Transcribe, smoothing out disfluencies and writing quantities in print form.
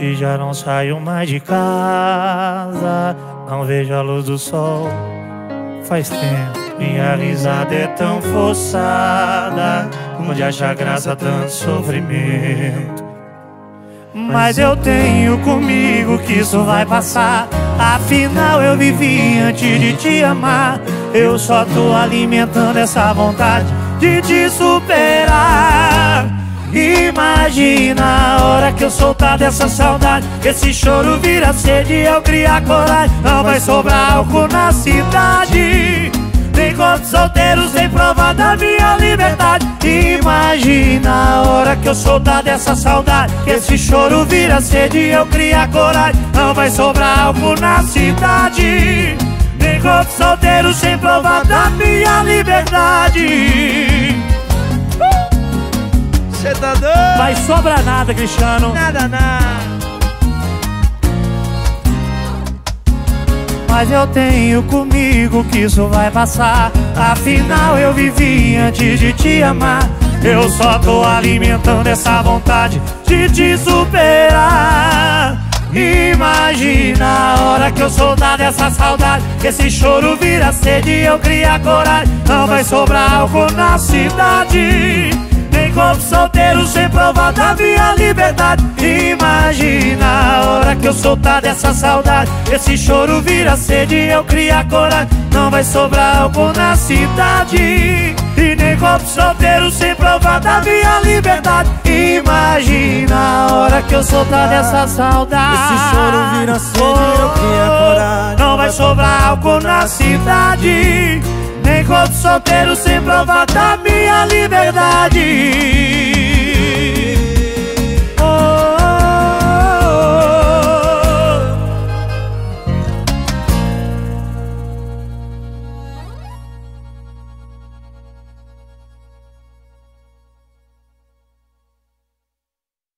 e já não saio mais de casa. Não vejo a luz do sol faz tempo. Minha risada é tão forçada, onde acha graça tanto sofrimento. Mas eu tenho comigo que isso vai passar. Afinal eu vivi antes de te amar. Eu só tô alimentando essa vontade de te superar. Imagina a hora que eu soltar dessa saudade, esse choro vira sede e eu criar coragem. Não vai sobrar álcool na cidade, nem corpo solteiro sem prova da minha liberdade. Imagina a hora que eu soltar dessa saudade, que esse choro vira sede e eu criar coragem. Não vai sobrar álcool na cidade, nem corpo solteiro sem prova da minha liberdade. Cê tá doido? Vai sobrar nada, Cristiano. Nada, nada. Mas eu tenho comigo que isso vai passar. Afinal eu vivi antes de te amar. Eu só tô alimentando essa vontade de te superar. Imagina a hora que eu soltar dessa saudade, que esse choro vira sede e eu criar coragem. Não vai sobrar álcool na cidade, nem corpo solteiro sem prova da minha liberdade. Imagina a hora que eu soltar dessa saudade, esse choro vira sede e eu criar coragem. Não vai sobrar álcool na cidade, e nem corpo solteiro sem prova da minha liberdade. Imagina a hora que eu soltar dessa saudade, esse choro vira sede e eu criar coragem. Não vai sobrar álcool na cidade, nem corpo solteiro sem prova da minha liberdade.